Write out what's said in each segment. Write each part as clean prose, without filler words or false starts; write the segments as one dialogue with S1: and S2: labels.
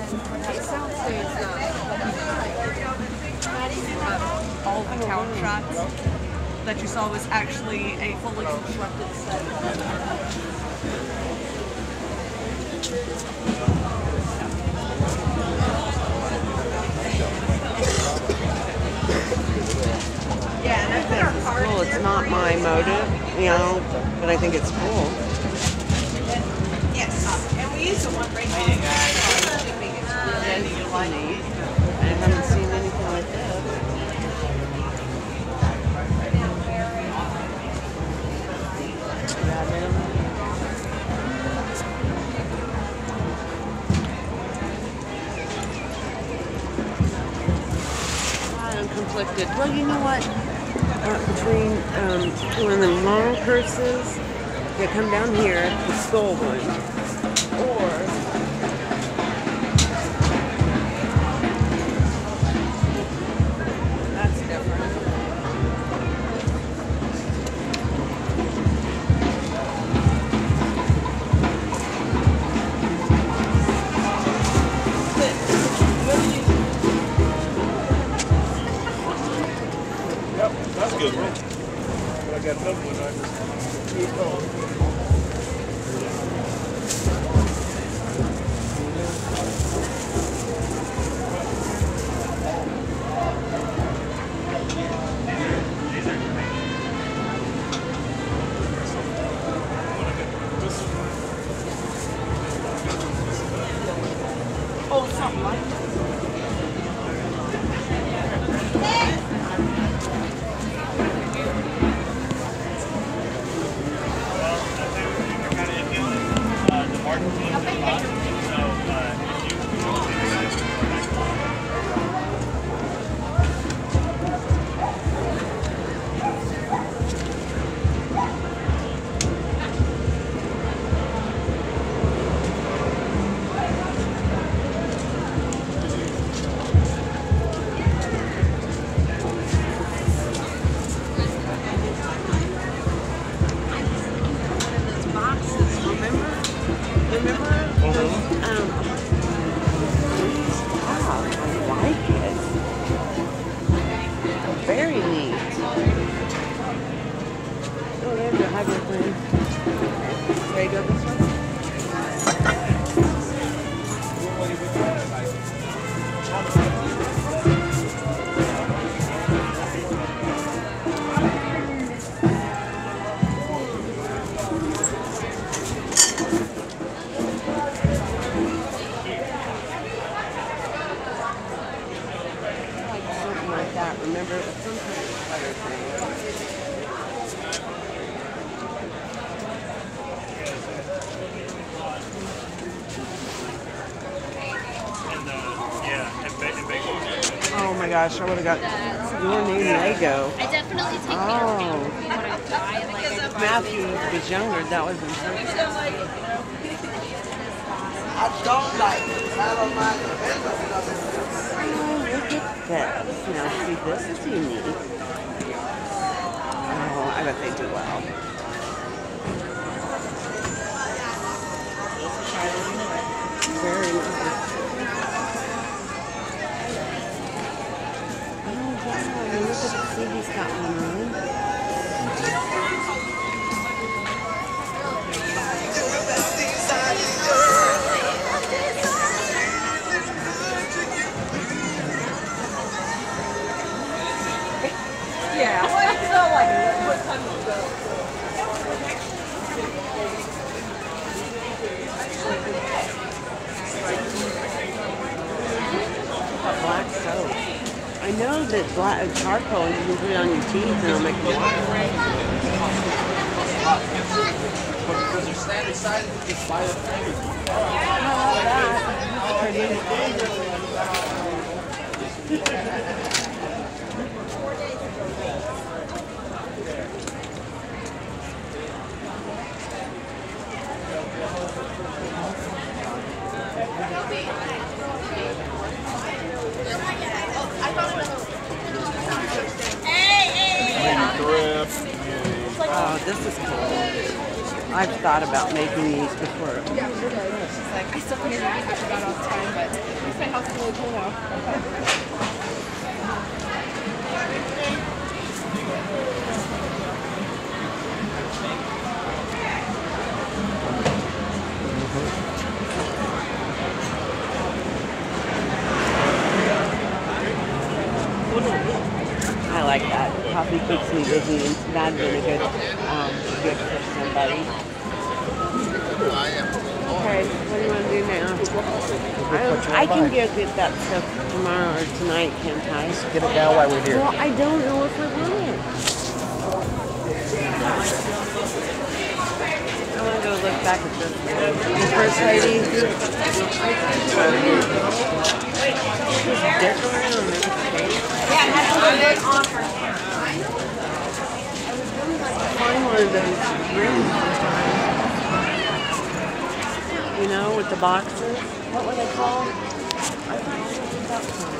S1: All the couch shots that you saw was actually a fully constructed set.
S2: Well, it's not my motive, you know, but I think it's cool.
S1: Yes, and we use the one right now.
S2: I haven't seen anything like this. I'm conflicted. Well, you know what? Between one of the long purses that come down here, the skull one, or that's different.
S3: Yep, that's good, bro. But I got another one. I just keep going.
S1: Oh, something like that.
S2: Very neat. Oh, there's your hybrid plan. There you go, this one. Something like that. Remember, it was some kind of color thing. Oh my gosh, I would have got your name Lego.
S4: I definitely take
S2: Oh.
S4: when I die, like I
S2: Matthew was younger, that would have been perfect.
S5: I don't like it. I don't mind it.
S2: Oh, look at this. Now, see, this is unique. Oh, I bet they do well. Very nice. Oh, wow. Look at the see, he's got one on.
S1: Yeah, well, it's not like what time to go.
S2: Black soap. I know that black charcoal, you can put it on your teeth and it'll make it black.
S5: Because they're standard size, you just buy the thing.
S2: I love that. That's pretty. Oh, this is cool. I've thought about making these before.
S4: She's like, I still can't read what you got all the time, but at least my house is really cool now.
S2: I like that. Coffee keeps me busy, and that's been a good gift for somebody. Okay, what do you want to do now? I can go get that stuff tomorrow or tonight, can't I?
S6: Get it now while we're here.
S2: Well, I don't know if I want it. I want to go look back at this. The first lady. Decorating on this face. Find one of those rooms sometimes. You know, with the boxes. What were they called? I thought it was that one.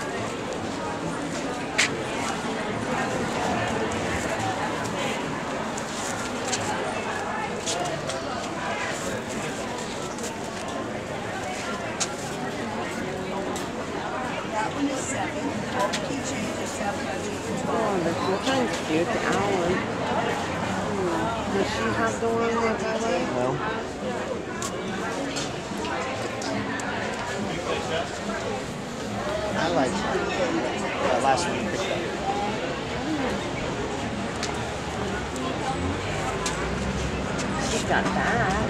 S2: Oh, this one's cute, the owl one. Does she have the one with the leg?
S6: No. I like that last one you picked up.
S2: She got that.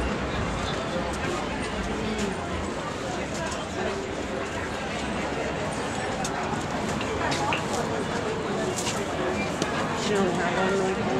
S2: She don't have one like that.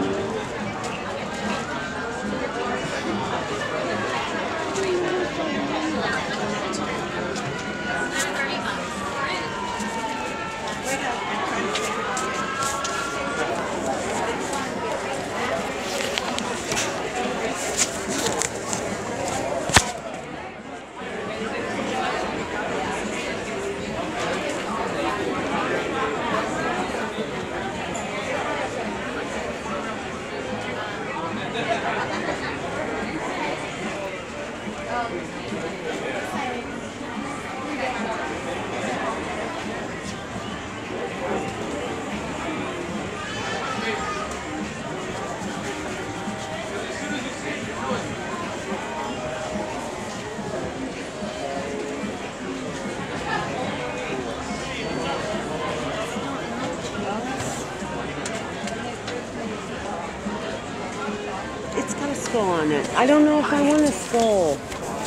S2: It's got a skull on it. I don't know if I want a skull.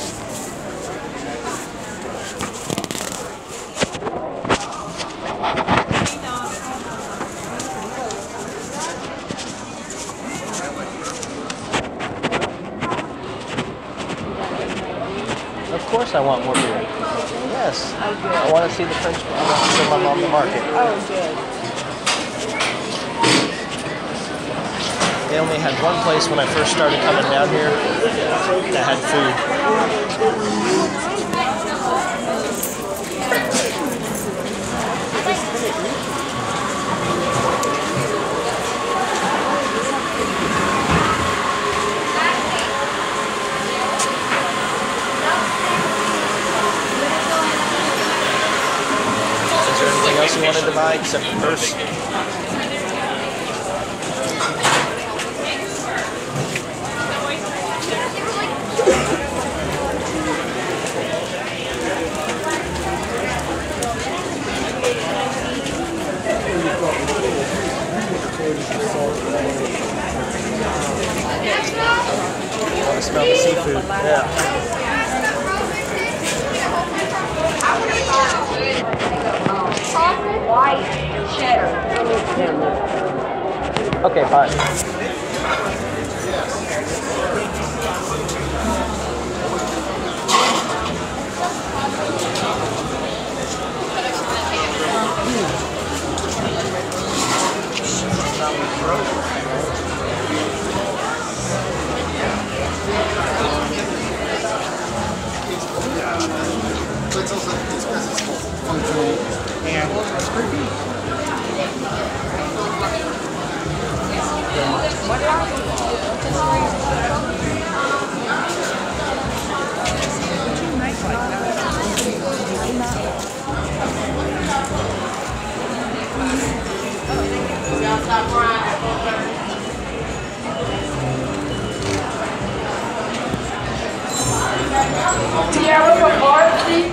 S6: Of course I want more beer. Yes. I want to see the French. I want to show my mom the market.
S2: Oh, good.
S6: They only had one place when I first started coming down here that had food. Is there anything else you wanted to buy except the purse? I want to smell the seafood. Yeah.
S7: White cheddar.
S6: Okay, fine.
S5: It's also it's because it's functional and it's creepy.
S7: What happened?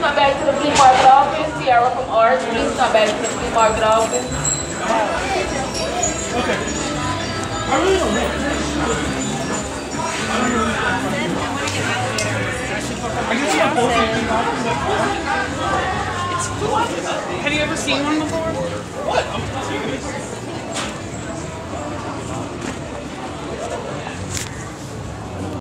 S7: come back to the flea market office. Sierra from Art, please come back to the flea market office.
S3: Okay. I really don't know.
S4: Have you ever seen one before?